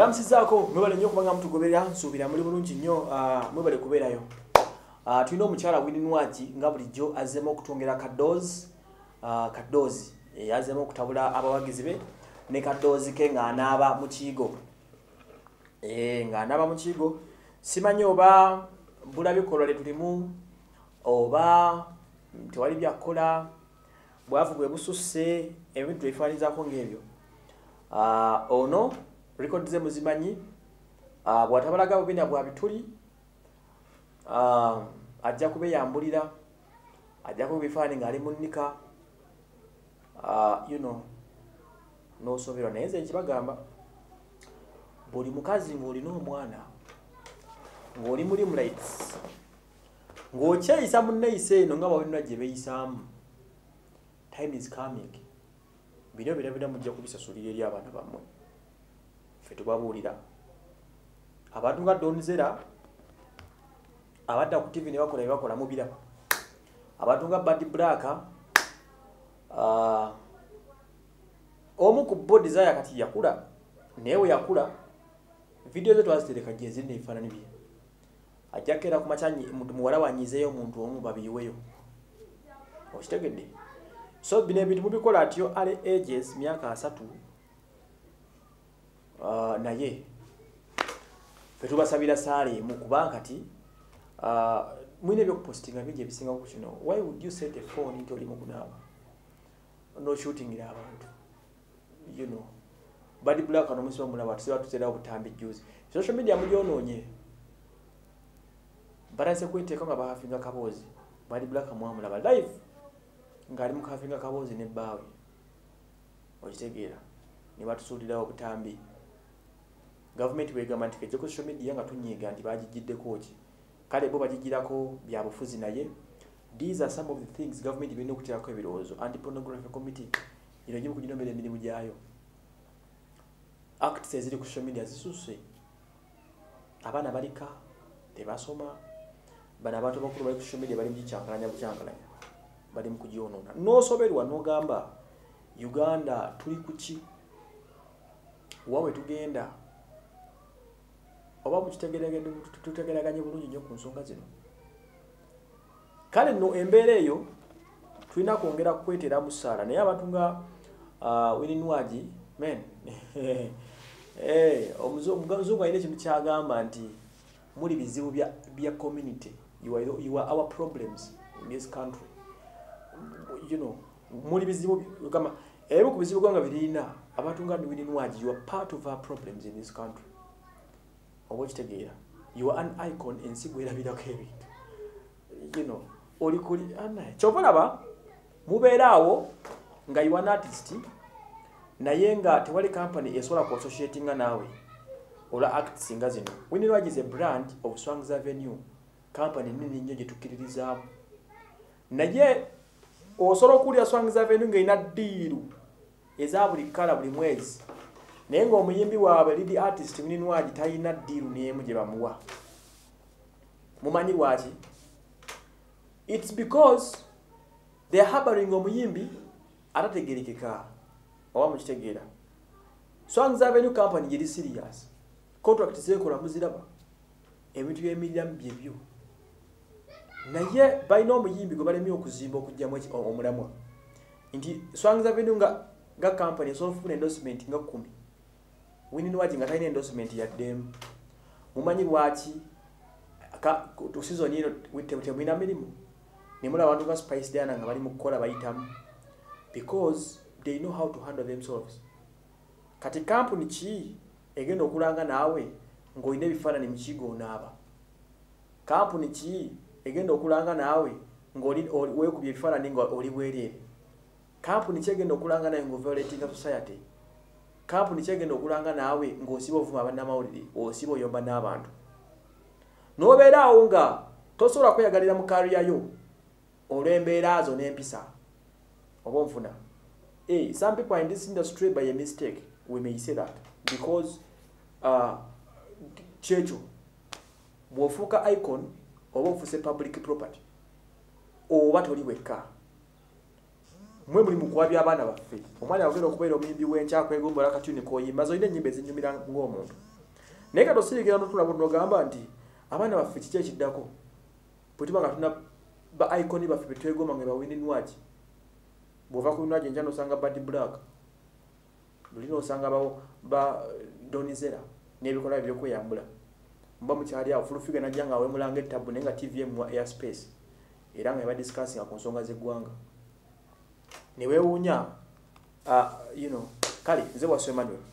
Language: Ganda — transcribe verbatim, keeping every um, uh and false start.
Mbalamusizzaako mwebale nnyo kubanga mutugoberera nsuubira muli bulungi nnyo mwebale kubeerayo. Tulina omukyala Winnie Nwagi nga bulijjo azzeemu okutwongera kadoozi kadoozi yazzeemu okutabula abawagizi be ne kadoozi ke ng'anaaba mu kiyigo. Ng'anaaba mu kiyigo simanyi oba bulabikolwa lye tulimu oba tewali byakkola bwavu bwe bususse ebintu ebifaananizaako ng'ebyo. Ono record ze muzimanyi bw'atabalaga bubina bwa bituli ajja kubeyambulira ajja kubifaani ng'ali mu nnika you know n'osoberwa naye nze nkibagamba buli mukazi ng'olina omwana ng'oli muli mulaits ng'okyeyisa munneeyisa eno nga bawulina gye beeyisaamu time is coming bino birabira mujja kubisasulira eri abaana bammwe ffe tubabuulira abantu nga Donzera abadda ku T V ne bakola ebibakola mubiraba abantu nga Bad Black omu ku bo Desire kati yakula newe yakula video ze twazitereka gye zirina ebifaananyi bye ajja kera ku macyanyi muwala wanyizeeyo omuntu omu babiyiweyo okitegedde. So bino ebintu mubikola atyo ali ages myaka asatu uh, naye fe tubasabira saale mu kuba kati uh, mwine ebyokupostinga bingi ebisinga ku kino. Why would you set a phone nti oli mu kunaaba no shootingira abantu you know Bad Black ano musiba mulaba tusiba tutera obutambi juzi social media mulyonoonye baranse kweteeka nga bahafinga kaboozi Bad Black mwamulaba live ng'ali mukafinga kaboozi ne bbaawe okitegeera ne batusuulirawo obutambi. Gavumenti bwegamba nti kejja ku social media nga tunyiiga nti bagigiddeko ki kale bo bagigirako bya bufuzi naye these are some of the things government birina okuteerako ebirowoozo. Anti-pornography committee ino gimu kuginomera emirimu gyayo. Acts eziri ku social media zisusse abaana balika tebasoma bano abantu bakulu bali ku social media bali mu kikyankalanya bukyankalanya bali mu kugyonoona n'osoberwa n'ogamba Uganda tuli ku ki wawe tugenda oba mukitegeraganye bulungi nnyo ku nsonga zino. Kale nno embeera eyo tulina kwongera kukwetera mu ssaala naye abantu nga Winnie Nwagi men omuzungu alina ekintu kyagamba nti muli bizibu bya community you are, you are our problems in this country you know muli bizibu kama ebimu ku bizibu nga birina abantu nga Winnie Nwagi you are part of our problems in this country. Oba kitegeera you are an icon ensi gwerabirako ebintu you know oli kuli anaye kyova laba mubeeraawo nga you are an artist naye nga tewali company esobola ku associatinga naawe ola acts nga zino. Winnie Nwagi is a brand of Swangs Avenue company nini nnyo gye tukkiririzaamu naye osobola okuwulira Swangs Avenue ng'erina ddiiru eza buli kkala buli mwezi naye ng'omuyimbi waabwe lead artist Winnie Nwagi talina ddiiru n'emu gye bamuwa. Mumanyi lwaki? It's because they are harboring omuyimbi atategerekeka oba mukitegeera. Swangs Avenue company giri serious contract zeekola muziraba ebintu by'emiriramu byebyo naye balina omuyimbi gwe balemye okuzimba okugyamu omulamwa nti Swangs Avenue nga nga company esobola okufuna endorsement nga kumi Winnie Nwagi nga talina endorsement yaddeemu. Mumanyi lwaki tu season eno temulina mirimu nemula abantu nga Spice Diana nga bali mu kukola bayitamu because they know how to handle themselves. Kati company ki egenda okulanga naawe ng'olina ebifaananyi mu kigo onaaba? Company ki egenda okulanga naawe ng'oli weekubye ebifaananyi nga oli bwereere? Company ki egenda okulanga nawe ng'oviolatinga society? Company ki egenda okulanga naawe ng'osiba ovuma bannamawulire osiba oyomba n'abantu? N'obeeraawo nga tosobola kweyagalira mu kariyayo olw'embeera zo n'empisa oba onfuna. Hey, some people are in this industry by a mistake. We may say that because uh, checho bwofuuka icon oba ofuse public property oba toli wekka mwe muli mu kuwabya abaana baffe. Omwana agenda okubeera omuyimbi w'enkyakwegombala katuni koyimba zo ine ennyimba ezinyumira ng'omuntu naye kati osirikira notula nogamba nti abaana baffe kiki ekiddako bwe tuba nga tulina ba iconi baffe be twegomba nga ba Winnie Nwagi bw'ova ku Nwagi enjala nosanga Bad Black luli nosanga ba, ba Donizera n'ebikola ebyokweyambula mba mukyali awo fulufiga najja nga awemulanga ettabu naye nga T V M wa airspace era nga eba discussinga ku nsonga z'eggwanga ne weewuunya uh, you know kale nze bwaswe Emmanuel